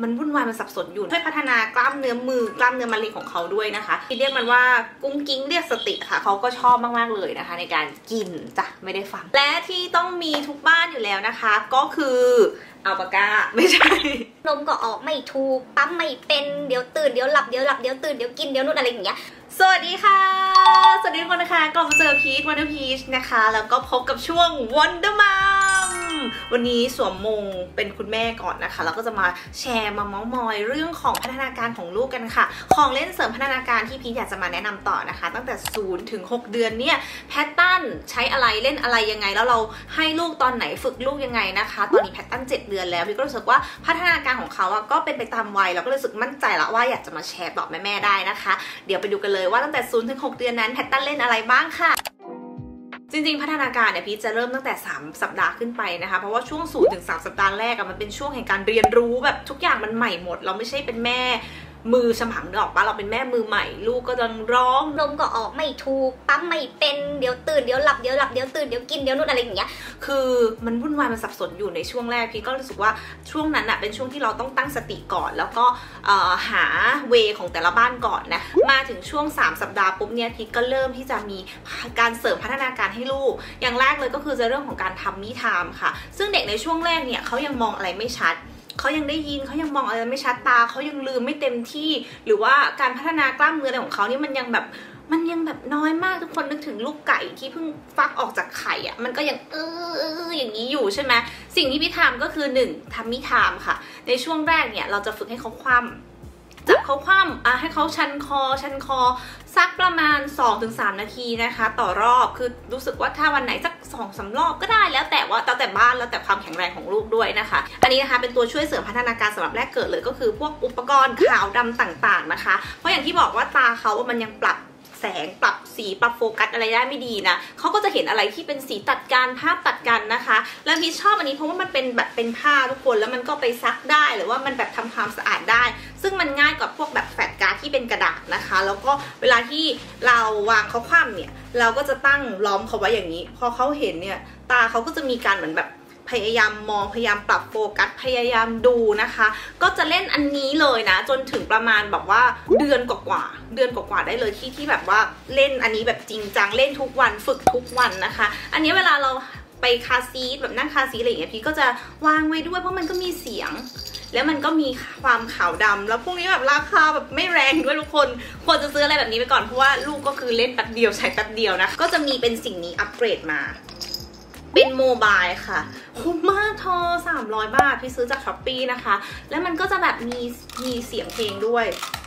มันวุ่นวายมันสับสนอยู่ช่วยพัฒนากล้ามเนื้อมือกล้ามเนื้อมัดเล็กของเขาด้วยนะคะที่เรียกมันว่ากุ้งกิ้งเรียกสติค่ะเขาก็ชอบมากๆเลยนะคะในการกินจ้ะไม่ได้ฟังและที่ต้องมีทุกบ้านอยู่แล้วนะคะก็คืออัลปาก้าไม่ใช่นมก็ออกไม่ถูกปั๊มไม่เป็นเดี๋ยวตื่นเดี๋ยวหลับเดี๋ยวตื่นเดี๋ยวกินเดี๋ยวนู่นอะไรอย่างเงี้ยสวัสดีค่ะสวัสดีทุกคนนะคะกลับมาเจอพีชวันเดอร์พีชนะคะแล้วก็พบกับช่วง Wonder Mom วันนี้สวมมงเป็นคุณแม่ก่อนนะคะแล้วก็จะมาแชร์มาเม้ามอยเรื่องของพัฒนาการของลูกกันค่ะของเล่นเสริมพัฒนาการที่พีชอยากจะมาแนะนำต่อนะคะตั้งแต่0 ถึง 6 เดือนเนี่ยแพทเทิร์นใช้อะไรเล่นอะไรยังไงแล้วเราให้ลูกตอนไหนฝึกลูกยังไงนะคะตอนนี้แพทเทิร์น7 เดือนแล้วพีชก็รู้สึกว่าพัฒนาการของเขาก็เป็นไปตามวัยแล้วก็รู้สึกมั่นใจแล้วว่าอยากจะมาแชร์บอกแม่ๆได้นะคะเดี๋ยวไปดูกันเลยว่าตั้งแต่0 ถึง 6 เดือนนั้นแพทเทิร์นเล่นอะไรบ้างค่ะจริงๆพัฒนาการเนี่ยพีชจะเริ่มตั้งแต่3 สัปดาห์ขึ้นไปนะคะเพราะว่าช่วง0 ถึง 3 สัปดาห์แรกมันเป็นช่วงแห่งการเรียนรู้แบบทุกอย่างมันใหม่หมดเราไม่ใช่เป็นแม่มือฉมังดอกปะเราเป็นแม่มือใหม่ลูกก็จะร้องนมก็ออกไม่ถูกปั๊มไม่เป็นเดี๋ยวตื่นเดี๋ยวหลับเดี๋ยวตื่นเดี๋ยวกินเดี๋ยวนู่นอะไรอย่างเงี้ยคือมันวุ่นวายมันสับสนอยู่ในช่วงแรกพี่ก็รู้สึกว่าช่วงนั้นเป็นช่วงที่เราต้องตั้งสติก่อนแล้วก็หาเวของแต่ละบ้านก่อนนะมาถึงช่วง3 สัปดาห์ปุ๊บเนี่ยพี่ก็เริ่มที่จะมีการเสริมพัฒนาการให้ลูกอย่างแรกเลยก็คือจะเรื่องของการทำมิทามค่ะซึ่งเด็กในช่วงแรกเนี่ยเขายังมองอะไรไม่ชัดเขายังได้ยินเขายังมองอะไรไม่ชัดตาเขายังลืมไม่เต็มที่หรือว่าการพัฒนากล้ามเนื้ออะไรของเขานี่มันยังแบบน้อยมากทุกคนนึกถึงลูกไก่ที่เพิ่งฟักออกจากไข่มันก็ยังอย่างนี้อยู่ใช่ไหมสิ่งที่พี่ทำก็คือ1ทำมิทามค่ะในช่วงแรกเนี่ยเราจะฝึกให้เขาคว่ำจับเขาคว่ำให้เขาชันคอสักประมาณ 2-3 นาทีนะคะต่อรอบคือรู้สึกว่าถ้าวันไหนสัก2-3 รอบก็ได้แล้วแต่บ้านแล้วแต่ความแข็งแรงของลูกด้วยนะคะอันนี้นะคะเป็นตัวช่วยเสริมพัฒนาการสำหรับแรกเกิดเลยก็คือพวกอุปกรณ์ขาวดำต่างๆนะคะเพราะอย่างที่บอกว่าตาเขามันยังปรับแสงปรับสีปรับโฟกัสอะไรได้ไม่ดีนะเขาก็จะเห็นอะไรที่เป็นสีตัดกันภาพตัดกันนะคะแล้วพี่ชอบอันนี้เพราะว่ามันเป็นแบบเป็นผ้าทุกคนแล้วมันก็ไปซักได้หรือว่ามันแบบทำความสะอาดได้ซึ่งมันง่ายกว่าพวกแบบแฟลชการ์ดที่เป็นกระดาษนะคะแล้วก็เวลาที่เราวางเขาคว่ำเนี่ยเราก็จะตั้งล้อมเขาไว้อย่างนี้พอเขาเห็นเนี่ยตาเขาก็จะมีการเหมือนแบบพยายามมองพยายามปรับโฟกัสพยายามดูนะคะก็จะเล่นอันนี้เลยนะจนถึงประมาณแบบว่าเดือนกว่าได้เลยที่แบบว่าเล่นอันนี้แบบจริงจังเล่นทุกวันฝึกทุกวันนะคะอันนี้เวลาเราไปคาซีทแบบนั่งคาซีทอะไรอย่างเงี้ยพี่ก็จะวางไว้ด้วยเพราะมันก็มีเสียงแล้วมันก็มีความขาวดำแล้วพวกนี้แบบราคาแบบไม่แรงด้วยทุกคนควรจะซื้ออะไรแบบนี้ไปก่อนเพราะว่าลูกก็คือเล่นแป๊บเดียวใช้แป๊บเดียวนะก็จะมีเป็นสิ่งนี้อัปเกรดมาเป็นโมบายค่ะคุ้มมากทอ300 บาทพี่ซื้อจากช้อปปี้นะคะแล้วมันก็จะแบบมีเสียงเพลงด้วย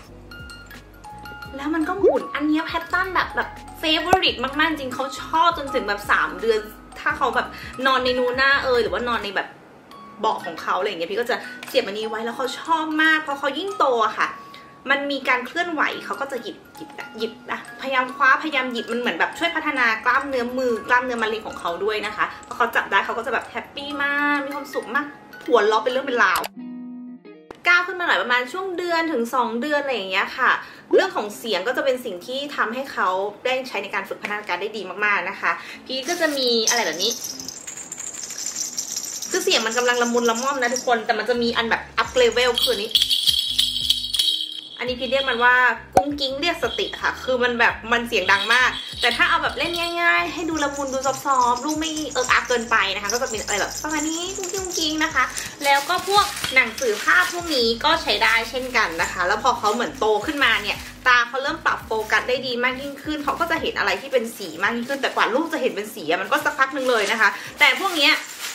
แล้วมันก็หมุนอันนี้แพทเทิร์นแบบเฟเวอริตมากๆจริงเขาชอบจนถึงแบบ3 เดือนถ้าเขาแบบนอนในนูน่าหรือว่านอนในแบบเบาะของเขาอะไรอย่างเงี้ยพี่ก็จะเสียบอันนี้ไว้แล้วเขาชอบมากเพราะเขายิ่งโตอะค่ะมันมีการเคลื่อนไหวเขาก็จะหยิบนะพยายามคว้าพยายามหยิบมันเหมือนแบบช่วยพัฒนากล้ามเนื้อมือกล้ามเนื้อมัดเล็กของเขาด้วยนะคะพอเขาจับได้เขาก็จะแบบแฮปปี้มากมีความสุขมากหัวเราะเป็นเรื่องเป็นราวก้าวขึ้นมาหน่อยประมาณช่วงเดือนถึง2 เดือนอะไรอย่างเงี้ยค่ะเรื่องของเสียงก็จะเป็นสิ่งที่ทำให้เขาได้ใช้ในการฝึกพัฒนาการได้ดีมากๆนะคะพี่ก็จะมีอะไรแบบนี้คือเสียงมันกำลังละมุนละม่อมนะทุกคนแต่มันจะมีอันแบบอัพเลเวลคืออันนี้พี่เรียกมันว่ากุ้งกิ้งเรียกสติค่ะคือมันแบบมันเสียงดังมากแต่ถ้าเอาแบบเล่นง่ายๆให้ดูละมุนดูซอฟๆลูกไม่อักเกินไปนะคะก็จะเป็นอะไรแบบประมาณนี้กุ้งกิ้งนะคะแล้วก็พวกหนังสือภาพพวกนี้ก็ใช้ได้เช่นกันนะคะแล้วพอเขาเหมือนโตขึ้นมาเนี่ยตาเขาเริ่มปรับโฟกัสได้ดีมากยิ่งขึ้นเขาก็จะเห็นอะไรที่เป็นสีมากยิ่งขึ้นแต่กว่าลูกจะเห็นเป็นสีมันก็สักพักนึงเลยนะคะแต่พวกเนี้ย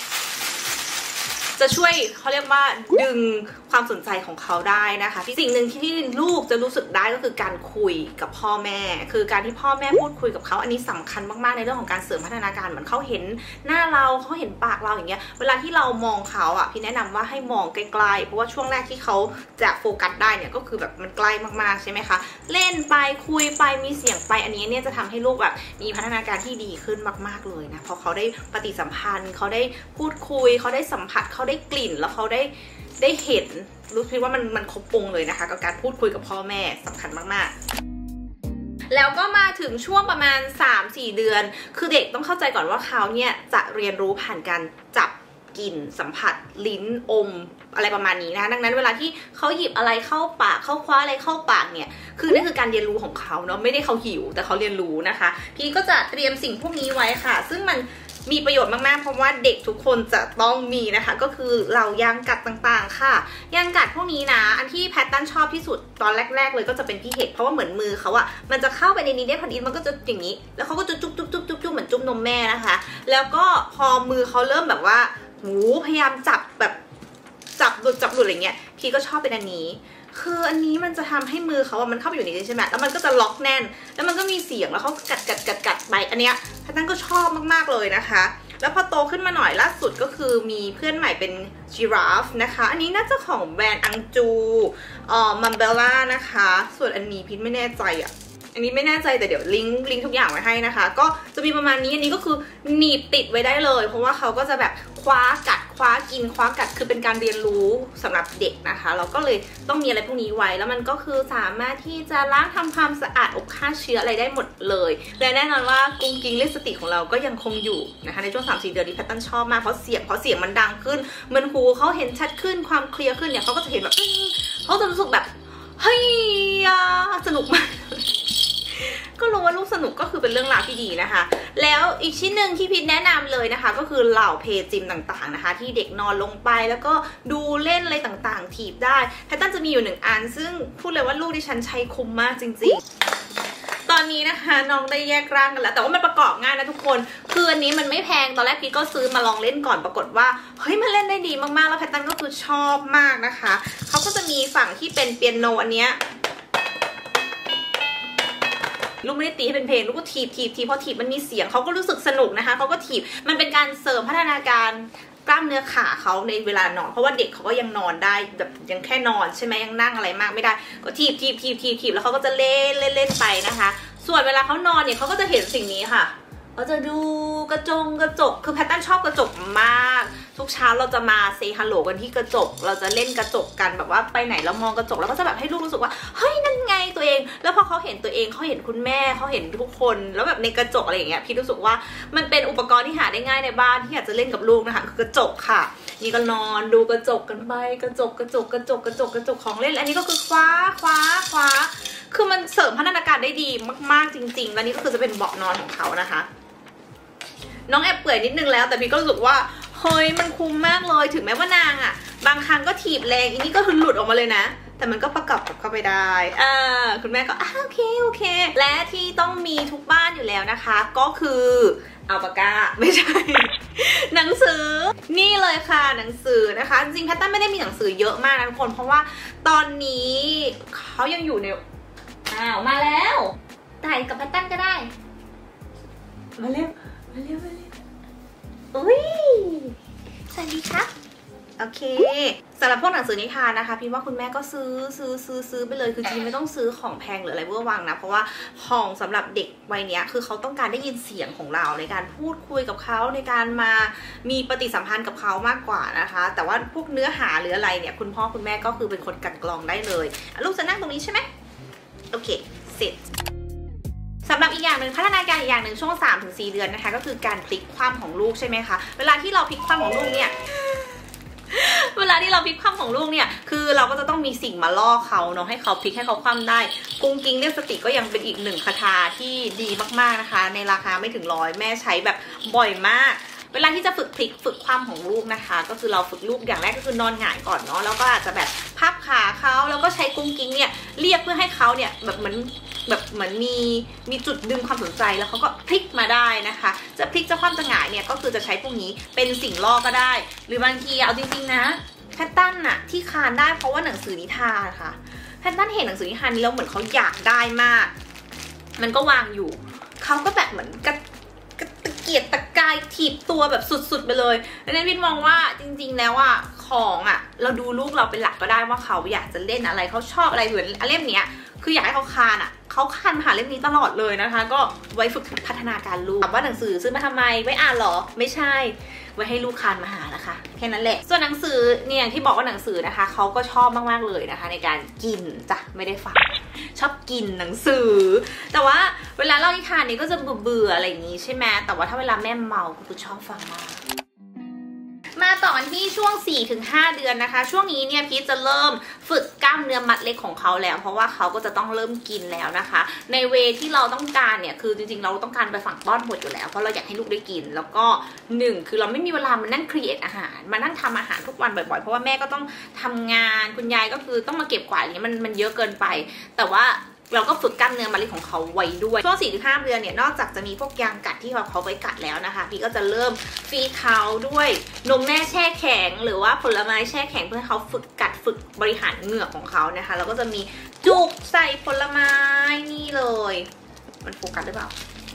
จะช่วยเขาเรียกว่าดึงความสนใจของเขาได้นะคะสิ่งหนึ่งที่ลูกจะรู้สึกได้ก็คือการคุยกับพ่อแม่คือการที่พ่อแม่พูดคุยกับเขาอันนี้สำคัญมากๆในเรื่องของการเสริมพัฒนาการเหมือนเขาเห็นหน้าเราเขาเห็นปากเราอย่างเงี้ยเวลาที่เรามองเขาพี่แนะนำว่าให้มองไกลๆเพราะว่าช่วงแรกที่เขาจะโฟกัสได้เนี่ยก็คือแบบมันใกล้มากๆใช่ไหมคะเล่นไปคุยไปมีเสียงไปอันนี้เนี่ยจะทำให้ลูกแบบมีพัฒนาการที่ดีขึ้นมากๆเลยนะเพราะเขาได้ปฏิสัมพันธ์เขาได้พูดคุยเขาได้สัมผัสเขาได้กลิ่นแล้วเขาได้เห็นรู้สึกว่ามันครบองค์เลยนะคะกับการพูดคุยกับพ่อแม่สำคัญมากๆแล้วก็มาถึงช่วงประมาณ 3-4 เดือนคือเด็กต้องเข้าใจก่อนว่าเขาเนี่ยจะเรียนรู้ผ่านการจับกลิ่นสัมผัสลิ้นอมอะไรประมาณนี้นะดังนั้นเวลาที่เขาหยิบอะไรเข้าปากเขาคว้าอะไรเข้าปากเนี่ยคือนั่นคือการเรียนรู้ของเขาเนาะไม่ได้เขาหิวแต่เขาเรียนรู้นะคะพี่ก็จะเตรียมสิ่งพวกนี้ไว้ค่ะซึ่งมันมีประโยชน์มากๆเพราะว่าเด็กทุกคนจะต้องมีนะคะก็คือเหล่ายางกัดต่างๆค่ะยางกัดพวกนี้นะอันที่แพทตันชอบที่สุดตอนแรกๆเลยก็จะเป็นพี่เห็ดเพราะว่าเหมือนมือเขาอะมันจะเข้าไปในนี้ได้พอดีมันก็จะอย่างนี้แล้วเขาก็จะจุ๊บเหมือนจุ๊บนมแม่นะคะแล้วก็พอมือเขาเริ่มแบบว่าพยายามจับแบบจับหลุดอะไรเงี้ยพี่ก็ชอบเป็นอันนี้คืออันนี้มันจะทำให้มือเขาอะมันเข้าไปอยู่ในนี้ใช่ไหมแล้วมันก็จะล็อกแน่นแล้วมันก็มีเสียงแล้วเขากัดไปอันเนี้ยแพทตันก็ชอบมากๆเลยนะคะแล้วพอโตขึ้นมาหน่อยล่าสุดก็คือมีเพื่อนใหม่เป็นจิราฟนะคะอันนี้น่าจะของแบรนด์อังจูมัมเบลล่านะคะส่วนอันนี้พิษไม่แน่ใจอันนี้ไม่แน่ใจแต่เดี๋ยวลิงก์ทุกอย่างไว้ให้นะคะก็จะมีประมาณนี้อันนี้ก็คือหนีบติดไว้ได้เลยเพราะว่าเขาก็จะแบบคว้ากัดคว้ากินคว้ากัดคือเป็นการเรียนรู้สำหรับเด็กนะคะเราก็เลยต้องมีอะไรพวกนี้ไว้แล้วมันก็คือสามารถที่จะล้างทำความสะอาดอบฆ่าเชื้ออะไรได้หมดเลยและแน่นอนว่ากุ้งกิ้งลิปสติกของเราก็ยังคงอยู่นะคะในช่วง 3-4 เดือนนี้แพทตันชอบมากเพราะเสียงมันดังขึ้นเหมือนหูเขาเห็นชัดขึ้นความเคลียร์ขึ้นเนี่ยเขาก็จะเห็นแบบเขาจะรู้สึกแบบเฮ้ยสนุกมากก็รู้ว่าลูกสนุกก็คือเป็นเรื่องราวที่ดีนะคะแล้วอีกชิ้นหนึ่งที่พิทแนะนำเลยนะคะก็คือเหล่าเพจิมต่างๆนะคะที่เด็กนอนลงไปแล้วก็ดูเล่นอะไรต่างๆถีบได้แพทตันจะมีอยู่1อันซึ่งพูดเลยว่าลูกดิฉันใช้คุ้มมากจริงๆตอนนี้นะคะน้องได้แยกร่างกันแล้วแต่ว่ามันประกอบง่ายนะทุกคนคืออันนี้มันไม่แพงตอนแรกพี่ก็ซื้อมาลองเล่นก่อนปรากฏว่าเฮ้ยมันเล่นได้ดีมากๆแล้วแพทตันก็คือชอบมากนะคะเขาก็จะมีฝั่งที่เป็นเปียโนอันเนี้ยลูกไม่ได้ตีให้เป็นเพลงลูกก็ถีบพอถีบมันมีเสียงเขาก็รู้สึกสนุกนะคะเขาก็ถีบมันเป็นการเสริมพัฒนาการกล้ามเนื้อขาเขาในเวลานอนเพราะว่าเด็กเขาก็ยังนอนได้แบบยังแค่นอนใช่ไหมยังนั่งอะไรมากไม่ได้ก็ถีบแล้วเขาก็จะเล่นไปนะคะส่วนเวลาเขานอนเนี่ยเขาก็จะเห็นสิ่งนี้ค่ะเขาจะดูกระจกคือแพทตันชอบกระจกมากทุกเช้าเราจะมาเซฮัลโหลกันที่กระจกเราจะเล่นกระจกกันแบบว่าไปไหนเรามองกระจกแล้วก็จะแบบให้ลูกรู้สึกว่าเฮ้ยนั่นไงตัวเองแล้วพอเขาเห็นตัวเองเขาเห็นคุณแม่เขาเห็นทุกคนแล้วแบบในกระจกอะไรอย่างเงี้ยพี่รู้สึกว่ามันเป็นอุปกรณ์ที่หาได้ง่ายในบ้านที่อยากจะเล่นกับลูกนะคะคือกระจกค่ะนี่ก็นอนดูกระจกกันไปกระจกของเล่นอันนี้ก็คือคว้าคือมันเสริมพัฒนาการได้ดีมากๆจริงๆแล้วนี่ก็คือจะเป็นเบาะนอนของเขานะคะน้องแอบเปื่อยนิดนึงแล้วแต่พี่ก็รู้สึกว่าเฮ้ยมันคุ้มมากเลยถึงแม้ว่านางอ่ะบางครั้งก็ถีบแรงอันนี้ก็คือหลุดออกมาเลยนะแต่มันก็ประกอบเข้าไปได้คุณแม่ก็โอเคและที่ต้องมีทุกบ้านอยู่แล้วนะคะก็คืออัลปาก้าไม่ใช่ หนังสือนี่เลยค่ะหนังสือนะคะจริงๆแพทตันไม่ได้มีหนังสือเยอะมากนะทุกคนเพราะว่าตอนนี้เขายังอยู่ในมาแล้วถ่ายกับแพทตันก็ได้มาเร็วอุ้ยสวัสดีครับโอเคสำหรับพวกหนังสือนิทานนะคะพี่ว่าคุณแม่ก็ซื้อไปเลยคือจริงไม่ต้องซื้อของแพงหรืออะไรเวอร์วังนะเพราะว่าของสำหรับเด็กวัยนี้คือเขาต้องการได้ยินเสียงของเราในการพูดคุยกับเขาในการมามีปฏิสัมพันธ์กับเขามากกว่านะคะแต่ว่าพวกเนื้อหาหรืออะไรเนี่ยคุณพ่อคุณแม่ก็คือเป็นคนกลั่นกรองได้เลยลูกจะนั่งตรงนี้ใช่ไหมโอเคเสร็จสำหรับอีกอย่างหนึ่งพัฒนาการอีกอย่างหนึ่งช่วง 3-4 เดือนนะคะก็คือการพลิกคว่ำของลูกใช่ไหมคะเวลาที่เราพลิกคว่ำของลูกเนี่ยคือเราก็จะต้องมีสิ่งมาล่อเขาเนาะให้เขาพลิกให้เขาคว่ำได้กุ้งกิ้งลิปสติกก็ยังเป็นอีกหนึ่งคาถาที่ดีมากๆนะคะในราคาไม่ถึง100แม่ใช้แบบบ่อยมากเวลาที่จะฝึกพลิกฝึกคว่ำของลูกนะคะก็คือเราฝึกลูกอย่างแรกก็คือนอนหงายก่อนเนาะแล้วก็อาจจะแบบพับขาเขาแล้วก็ใช้กุ้งกิ้งเนี่ยเรียกเพื่อให้เขาเนี่ยแบบเหมือนมีจุดดึงความสนใจแล้วเขาก็พลิกมาได้นะคะจะพลิกจะคว่ำจะหงายเนี่ยก็คือจะใช้พวกนี้เป็นสิ่งล่อก็ได้หรือบางทีเอาจริงๆนะแพทตันอะที่คานได้เพราะว่าหนังสือนิทานค่ะแพทตันเห็นหนังสือนิทานนี้แล้วเหมือนเขาอยากได้มากมันก็วางอยู่เขาก็แบบเหมือนกระเกียดตะกายถีบตัวแบบสุดๆไปเลยดังนั้นวินมองว่าจริงๆแล้วอะของอะเราดูลูกเราเป็นหลักก็ได้ว่าเขาอยากจะเล่นอะไรเขาชอบอะไรเหมือนเล่มเนี้ยคืออยากให้เขาคานอ่ะเขาคานมาหาเล่มนี้ตลอดเลยนะคะก็ไว้ฝึกพัฒนาการลูกว่าหนังสือซื้อมาทำไมไว้อ่านหรอไม่ใช่ไว้ให้ลูกคานมาหานะคะแค่นั้นแหละส่วนหนังสือเนี่ยอย่างที่บอกว่าหนังสือนะคะเขาก็ชอบมากๆเลยนะคะในการกินจ้ะไม่ได้ฟังชอบกินหนังสือแต่ว่าเวลาเล่านิทานนี้ก็จะเบื่ออะไรอย่างนี้ใช่ไหมแต่ว่าถ้าเวลาแม่เมาก็คือชอบฟังมากมามาต่อกันที่ช่วง 4-5 เดือนนะคะช่วงนี้เนี่ยพีชจะเริ่มฝึกกล้ามเนื้อมัดเล็กของเขาแล้วเพราะว่าเขาก็จะต้องเริ่มกินแล้วนะคะในเวที่เราต้องการเนี่ยคือจริงๆเราต้องการไปฝั่งป้อนหมดอยู่แล้วเพราะเราอยากให้ลูกได้กินแล้วก็1คือเราไม่มีเวลามานั่งครีเอทอาหารมานั่งทำอาหารทุกวันบ่อยๆเพราะว่าแม่ก็ต้องทำงานคุณยายก็คือต้องมาเก็บกวาดอย่างนี้มันเยอะเกินไปแต่ว่าเราก็ฝึกกล้ามเนื้อมัดเล็กของเขาไว้ด้วยช่วง 4-5 เดือนเนี่ยนอกจากจะมีพวกยางกัดที่เขาไว้กัดแล้วนะคะพี่ก็จะเริ่มฟีดเขาด้วยนมแม่แช่แข็งหรือว่าผลไม้แช่แข็งเพื่อให้เขาฝึกกัดฝึกบริหารเหงือกของเขานะคะแล้วก็จะมีจุกใส่ผลไม้นี่เลยมันโฟกัสหรือเปล่า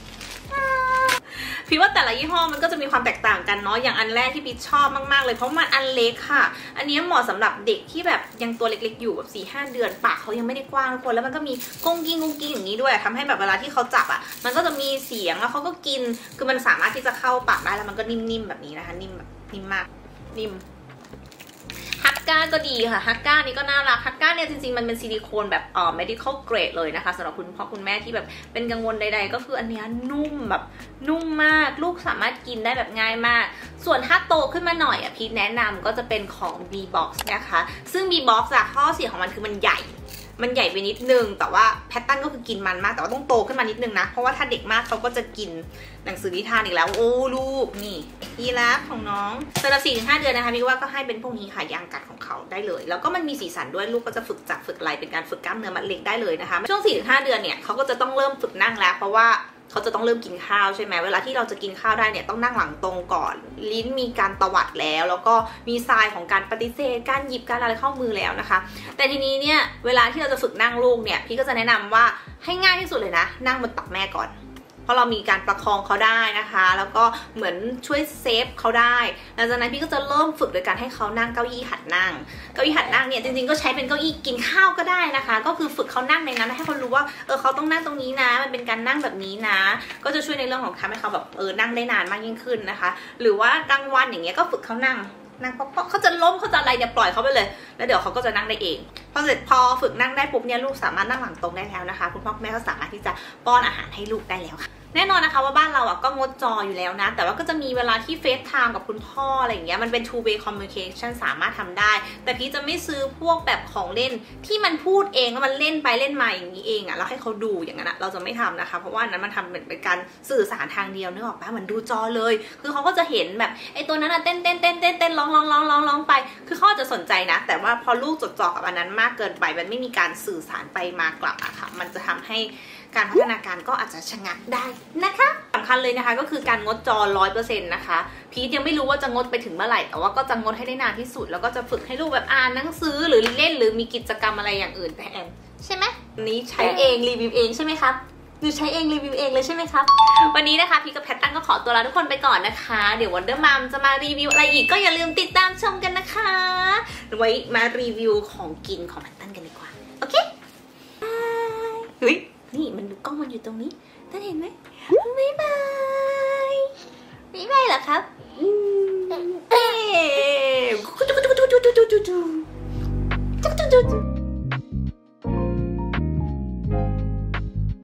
พี่ว่าแต่ละยี่ห้อมันก็จะมีความแตกต่างกันเนาะอย่างอันแรกที่พี่ชอบมากๆเลยเพราะมันอันเล็กค่ะอันนี้เหมาะสำหรับเด็กที่แบบยังตัวเล็กๆอยู่แบบ 4-5 เดือนปากเขายังไม่ได้กว้างทุกคนแล้วมันก็มีกุ้งกิ้งอย่างนี้ด้วยทำให้แบบเวลาที่เขาจับอ่ะมันก็จะมีเสียงแล้วเขาก็กินคือมันสามารถที่จะเข้าปากได้แล้วมันก็นิ่มๆแบบนี้นะคะนิ่มแบบนิ่มมากนิ่มฮักก้าก็ดีค่ะฮักก้านี่ก็น่ารักฮักก้าเนี่ยจริงๆมันเป็นซิลิโคนแบบmedical grade เลยนะคะสำหรับคุณพ่อคุณแม่ที่แบบเป็นกังวลใดๆก็คืออันนี้นุ่มแบบนุ่มมากลูกสามารถกินได้แบบง่ายมากส่วนถ้าโตขึ้นมาหน่อยอ่ะพีทแนะนำก็จะเป็นของ B-Box นะคะซึ่ง B-Box อะข้อเสียของมันคือมันใหญ่ไปนิดนึงแต่ว่าแพทตันก็คือกินมันมากแต่ว่าต้องโตขึ้นมานิดนึงนะเพราะว่าถ้าเด็กมากเขาก็จะกินหนังสือนิทานอีกแล้วโอ้ลูกนี่ยีราฟของน้องสำหรับ 4-5 เดือนนะคะพี่ว่าก็ให้เป็นพวกนี้ค่ะยางกัดของเขาได้เลยแล้วก็มันมีสีสันด้วยลูกก็จะฝึกจับฝึกไหลเป็นการฝึกกล้ามเนื้อมัดเล็กได้เลยนะคะช่วง 4-5 เดือนเนี่ยเขาก็จะต้องเริ่มฝึกนั่งแล้วเพราะว่าเขาจะต้องเริ่มกินข้าวใช่ไหมเวลาที่เราจะกินข้าวได้เนี่ยต้องนั่งหลังตรงก่อนลิ้นมีการตวัดแล้วก็มีทรายของการปฏิเสธการหยิบการอะไรเข้ามือแล้วนะคะแต่ทีนี้เนี่ยเวลาที่เราจะฝึกนั่งลูกเนี่ยพี่ก็จะแนะนำว่าให้ง่ายที่สุดเลยนะนั่งบนตักแม่ก่อนเพราะเรามีการประคองเขาได้นะคะแล้วก็เหมือนช่วยเซฟเขาได้หลังจากนั้นพี่ก็จะเริ่มฝึกโดยการให้เขานั่งเก้าอี้หัดนั่งเนี่ยจริงๆก็ใช้เป็นเก้าอี้กินข้าวก็ได้นะคะก็คือฝึกเขานั่งในนั้นให้เขารู้ว่าเขาต้องนั่งตรงนี้นะมันเป็นการนั่งแบบนี้นะก็จะช่วยในเรื่องของทำให้เขาแบบนั่งได้นานมากยิ่งขึ้นนะคะหรือว่ากลางวันอย่างเงี้ยก็ฝึกเขานั่งเพราะเขาจะล้มเขาจะอะไรเนี่ยปล่อยเขาไปเลยแล้วเดี๋ยวเขาก็จะนั่งได้เองพอฝึกนั่งได้ปุ๊บเนี่ยลูกสามารถนั่งหลังตรงได้แล้วนะคะคุณพ่อคุณแม่ก็สามารถที่จะป้อนอาหารให้ลูกได้แล้วค่ะแน่นอนนะคะว่าบ้านเราก็งดจออยู่แล้วนะแต่ว่าก็จะมีเวลาที่เฟซไทม์กับคุณพ่ออะไรอย่างเงี้ยมันเป็น two way communication สามารถทำได้แต่พี่จะไม่ซื้อพวกแบบของเล่นที่มันพูดเองแล้วมันเล่นไปเล่นมาอย่างนี้เองแล้วให้เขาดูอย่างนั้นเราจะไม่ทำนะคะเพราะว่านั้นมันทำเหมือนเป็นการสื่อสารทางเดียวนึกออกปะเหมือนดูจอเลยคือเขาก็จะเห็นแบบไอ้ตัวนั้นเต้นร้องไปคือเขาจะสนใจนะแต่ว่าพอลูกจดจ่อกับอันนั้นมากเกินไปมันไม่มีการสื่อสารไปมากลับอะค่ะมันจะทำให้การพัฒนาการก็อาจจะชะงักได้นะคะสำคัญเลยนะคะก็คือการงดจอ 100% นะคะพีทยังไม่รู้ว่าจะงดไปถึงเมื่อไหร่แต่ว่าก็จะงดให้ได้นานที่สุดแล้วก็จะฝึกให้ลูกแบบอ่านหนังสือหรือเล่นหรือมีกิจกรรมอะไรอย่างอื่นแทนใช่ไหมนี้ใช้เองรีวิวเองใช่ไหมครับหนูใช้เองรีวิวเองเลยใช่ไหมครับวันนี้นะคะพีกับแพทตันก็ขอตัวลาทุกคนไปก่อนนะคะเดี๋ยววันเดอร์มัมจะมารีวิวอะไรอีกก็อย่าลืมติดตามชมกันนะคะไว้มารีวิวของกินของแพทตันกันดีกว่าโอเคเฮ้ยนี่มันดูกล้องมันอยู่ตรงนี้ท่านเห็นไหมบ๊ายบายเหรอครับ